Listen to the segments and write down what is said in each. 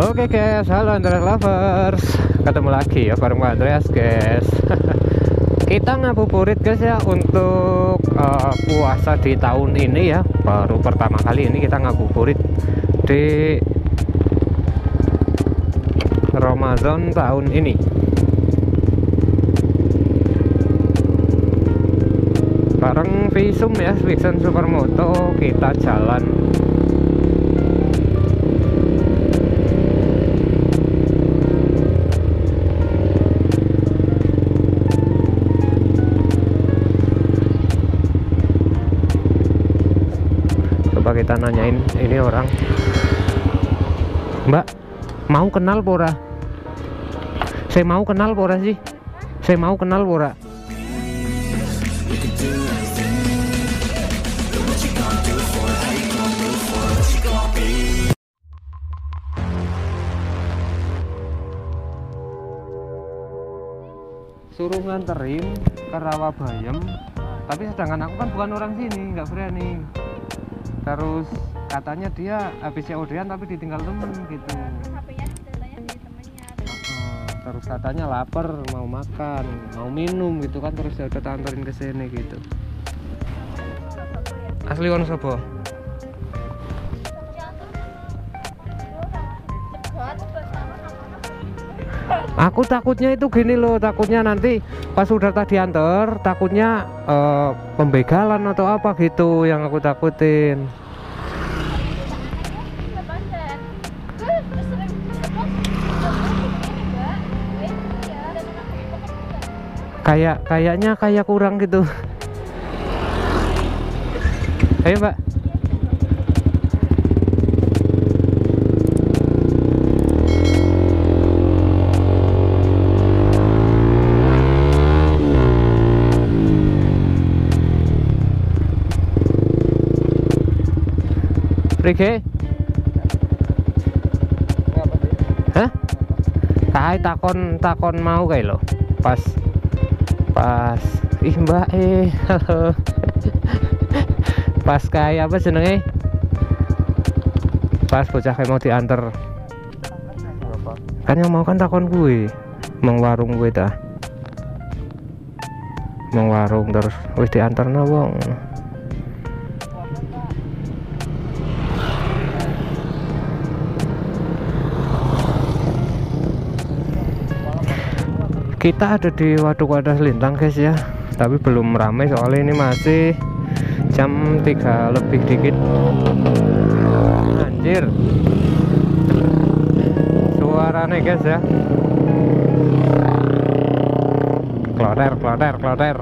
Oke guys, halo Andreas Lovers. Ketemu lagi ya bareng Pak Andreas guys. Kita ngabuburit guys ya untuk puasa di tahun ini ya. Baru pertama kali ini kita ngabuburit di Ramadan tahun ini. Bareng Visum ya, Vixen Supermoto kita jalan. Coba kita nanyain ini orang, Mbak, mau kenal pora? Saya mau kenal pora sih? Saya mau kenal pora? Suruh nganterin ke Rawabayam, tapi sedangkan aku kan bukan orang sini, nggak berani. Terus katanya dia habis COD-an tapi ditinggal temen gitu. HP-nya ceritanya di temennya. Terus katanya lapar, mau makan, mau minum gitu kan, terus ya udah anterin ke sini gitu. Asli Wonosobo. Aku takutnya itu gini loh, takutnya nanti pas udah tadi anter, takutnya pembegalan atau apa gitu yang aku takutin. Kayaknya kayak kurang gitu. Ayo Mbak. Rike? Hah? Kai takon mau kayak lo. Pas. Ih Mbak halo. Pas kayak apa jenenge? Pas bocah kayak mau diantar. Kan yang mau kan takon gue. Mang warung gue dah. Mang warung terus wis diantarna wong. Kita ada di Waduk Wadas Lintang guys ya, tapi belum ramai soalnya ini masih jam 3 lebih dikit. Anjir, suaranya guys ya, kloter.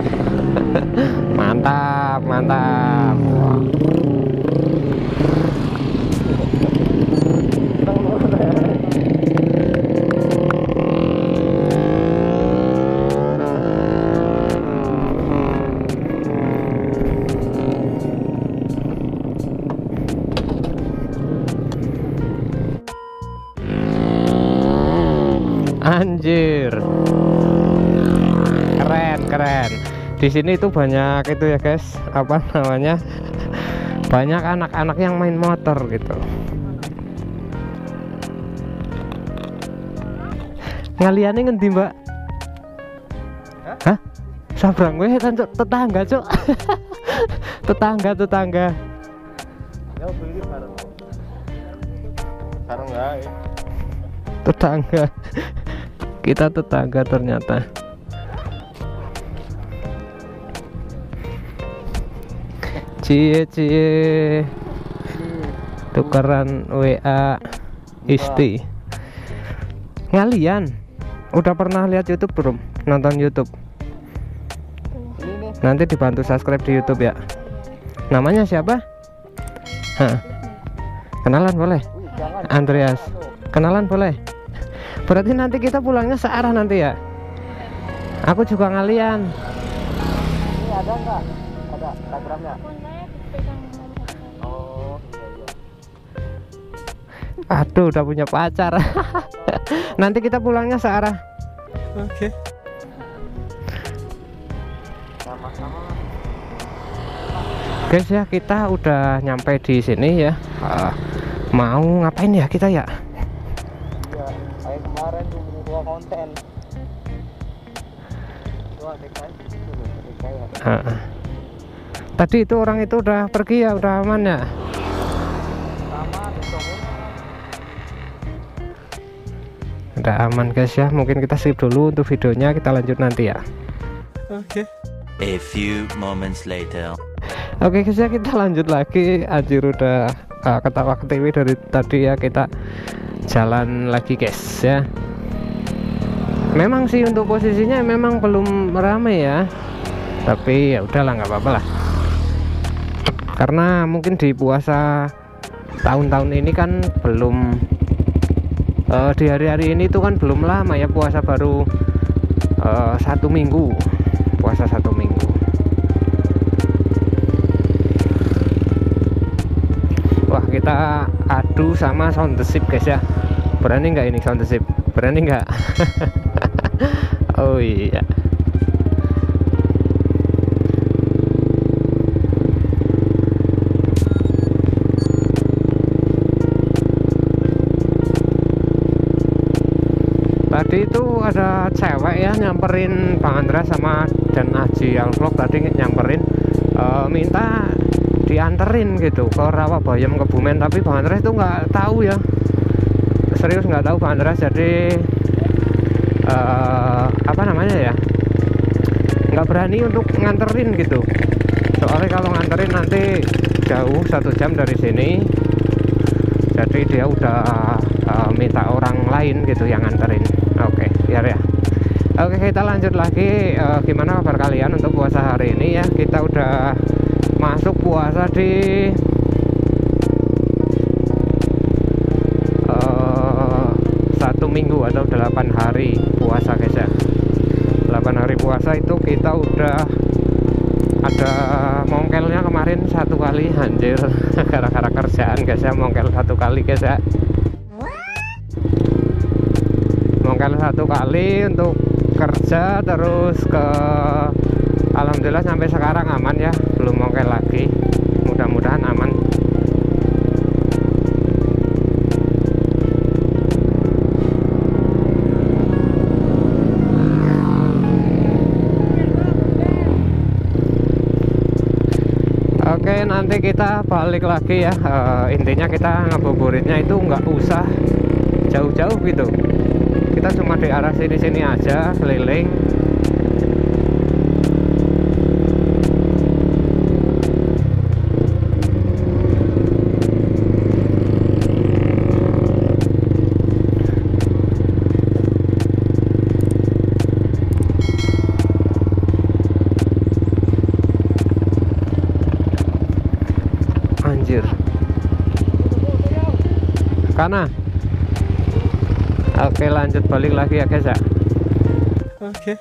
Mantap. Anjir, keren. Di sini tuh banyak itu ya guys, apa namanya, banyak anak-anak yang main motor gitu. Ngaliannya ngendi Mbak? Hah? Sabrang gue tetangga cuk. tetangga. Ya beli bareng ya. Tetangga. Kita tetangga ternyata. Cie tukeran WA isti. Ngalian udah pernah lihat YouTube belum? Nonton YouTube? Nanti dibantu subscribe di YouTube ya. Namanya siapa? Hah. Kenalan boleh? Andreas. Kenalan boleh? Berarti nanti kita pulangnya searah nanti ya. Aku juga ngalian. Ini ada nggak? Ada Instagramnya? Oh iya. Aduh, udah punya pacar. Nanti kita pulangnya searah. Oke. Sama-sama. Guys ya, kita udah nyampe di sini ya. Mau ngapain ya kita ya? konten. Tuh ada kayak Tadi itu orang itu udah pergi ya, udah aman ya? Udah aman guys ya, mungkin kita skip dulu untuk videonya, kita lanjut nanti ya. Oke. A few moments later. Oke guys ya, kita lanjut lagi. Anjir udah ketawa ketiwi dari tadi ya, kita jalan lagi guys ya. Memang sih untuk posisinya memang belum ramai ya, tapi ya udahlah, nggak apa-apa lah. Karena mungkin di puasa tahun-tahun ini kan belum di hari-hari ini tuh kan belum lama ya puasa, baru 1 minggu, puasa 1 minggu. Wah, kita adu sama sound the ship guys ya. Berani nggak ini sound the ship? Berani nggak? Oh iya. Tadi itu ada cewek ya nyamperin Bang Andra sama dan Aji Alvlog, tadi nyamperin minta dianterin gitu ke Rawabayam, Kebumen, tapi Bang Andra itu nggak tahu ya, serius nggak tahu Bang Andra, jadi apa namanya ya, nggak berani untuk nganterin gitu, soalnya kalau nganterin nanti jauh 1 jam dari sini, jadi dia udah minta orang lain gitu yang nganterin. Oke, biar ya. Oke, kita lanjut lagi. Gimana kabar kalian untuk puasa hari ini ya? Kita udah masuk puasa di 1 minggu atau 8 hari puasa guys ya. 8 hari puasa itu kita udah ada mongkelnya kemarin 1 kali, anjir. Gara-gara kerjaan guys ya, mongkel 1 kali guys ya. Mongkel 1 kali untuk kerja, terus alhamdulillah sampai sekarang aman ya, belum mongkel lagi, mudah-mudahan aman. Oke, nanti kita balik lagi ya. Intinya kita ngabuburitnya itu nggak usah jauh-jauh gitu, kita cuma di arah sini-sini aja keliling. Anjir, kana. Oke, lanjut balik lagi ya guys ya. Oke.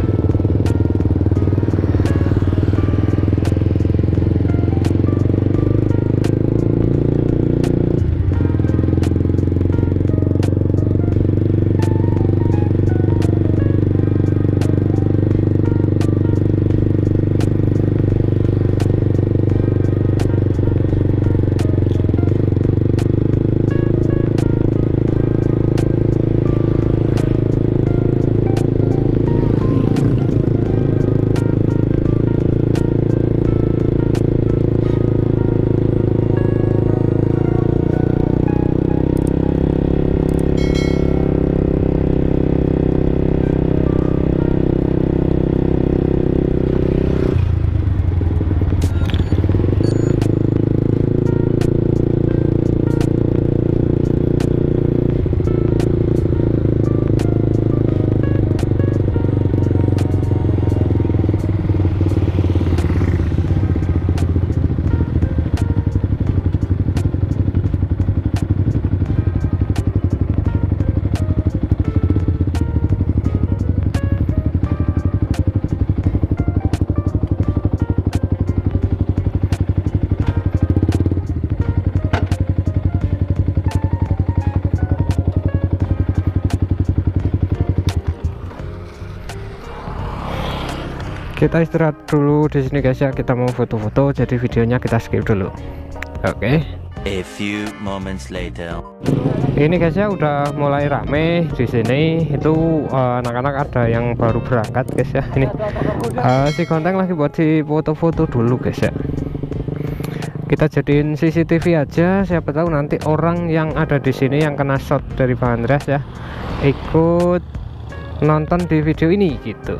Kita istirahat dulu di sini guys ya, kita mau foto-foto, jadi videonya kita skip dulu. Oke. A few moments later. Ini guys ya, udah mulai rame di sini. Itu anak-anak ada yang baru berangkat guys ya. Ini si Gonteng lagi buat si foto-foto dulu guys ya. Kita jadiin CCTV aja, siapa tahu nanti orang yang ada di sini yang kena shot dari Bang Andreas ya ikut nonton di video ini gitu.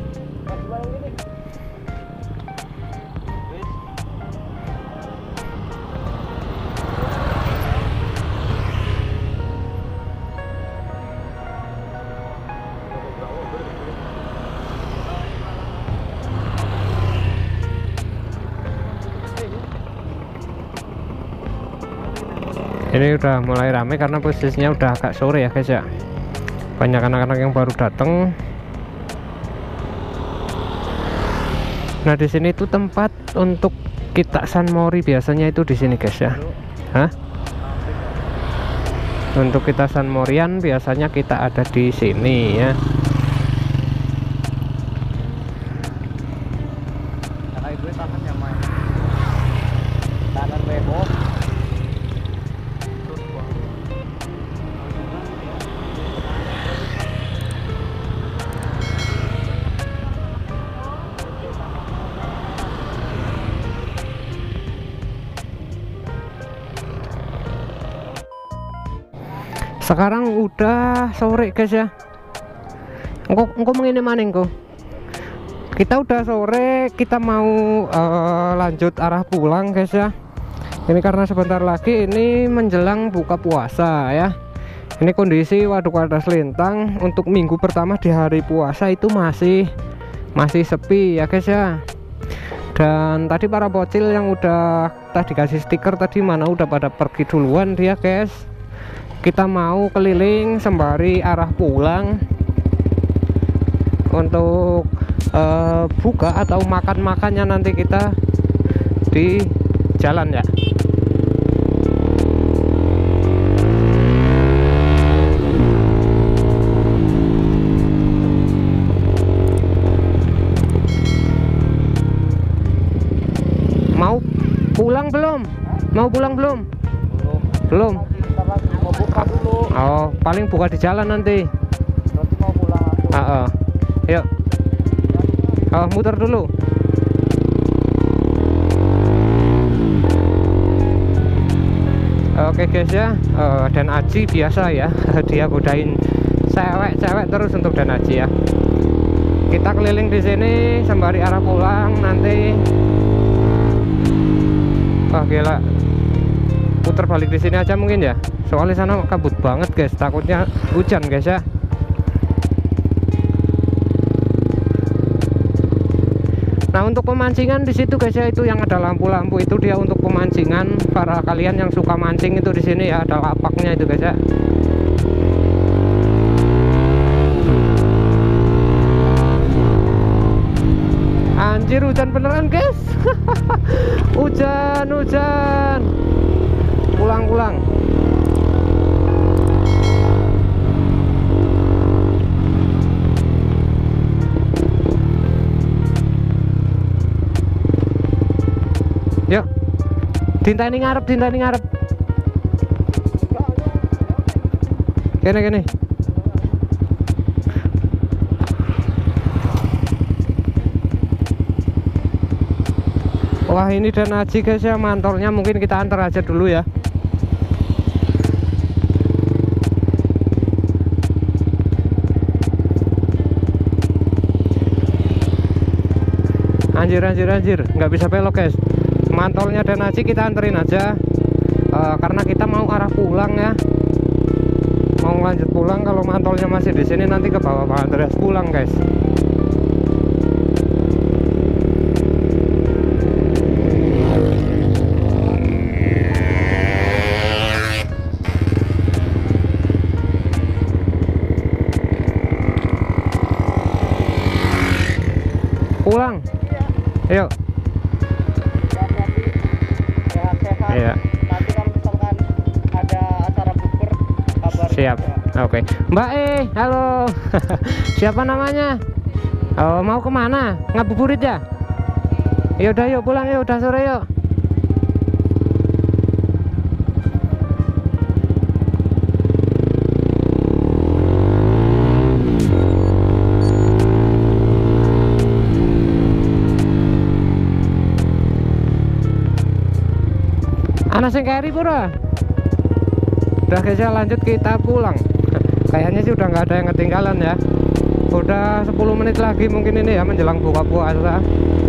Ini udah mulai rame karena posisinya udah agak sore ya guys ya. Banyak anak-anak yang baru datang. Nah di sini tuh tempat untuk kita sunmori biasanya itu di sini guys ya. Hah? Untuk kita sunmorian biasanya kita ada di sini ya. Sekarang udah sore guys ya. Engko mengini maning kok. Kita udah sore, kita mau lanjut arah pulang guys ya. Ini karena sebentar lagi ini menjelang buka puasa ya. Ini kondisi Waduk Wadas Lintang untuk minggu pertama di hari puasa itu masih sepi ya guys ya. Dan tadi para bocil yang udah tadi kasih stiker tadi mana udah pada pergi duluan dia guys. Kita mau keliling sembari arah pulang untuk buka atau makan-makannya nanti kita di jalan ya. Mau pulang belum? Mau pulang belum? Belum. Mau buka dulu. Oh, paling buka di jalan nanti. Nanti mau pulang. Yuk. Muter dulu. Oke guys ya. Dan Aji biasa ya. Dia godain cewek-cewek terus untuk Dan Aji ya. Kita keliling di sini sembari arah pulang nanti. Wah gila. Putar balik di sini aja mungkin ya. Soalnya sana kabut banget guys, takutnya hujan guys ya. Nah untuk pemancingan di situ guys ya, itu yang ada lampu-lampu itu dia untuk pemancingan para kalian yang suka mancing itu di sini ya, ada lapaknya itu guys ya. Anjir hujan beneran guys. Hujan. Pulang. Yuk. Dintani ngarep. Kene. Wah ini Dan Aji guys ya, mantornya mungkin kita antar aja dulu ya. Anjir, nggak bisa belok guys. Mantolnya Dan Aji kita anterin aja, karena kita mau arah pulang ya. Mau lanjut pulang, kalau mantolnya masih di sini nanti ke bawah Pak Andreas pulang guys. Pulang. Ayo. Sehat-sehat. Iya. Nanti kalau misalkan ada acara bukber kabar. Siap. Oke. Mbak halo. Siapa namanya? Oh, mau kemana? Ngabuburit ya? Yaudah yuk pulang yuk, udah sore yuk. Ana sing carry pura. Udah guys ya, lanjut kita pulang. Kayaknya sih udah nggak ada yang ketinggalan ya. Udah 10 menit lagi mungkin ini ya menjelang buka puasa.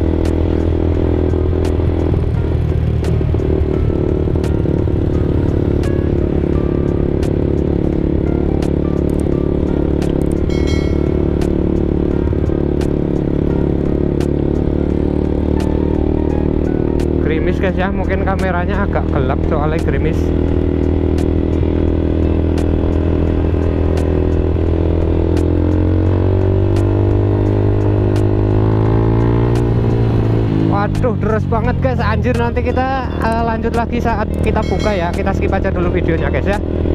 Gerimis guys ya, mungkin kameranya agak gelap soalnya gerimis. Waduh, deres banget guys, anjir. Nanti kita lanjut lagi saat kita buka ya. Kita skip aja dulu videonya guys ya.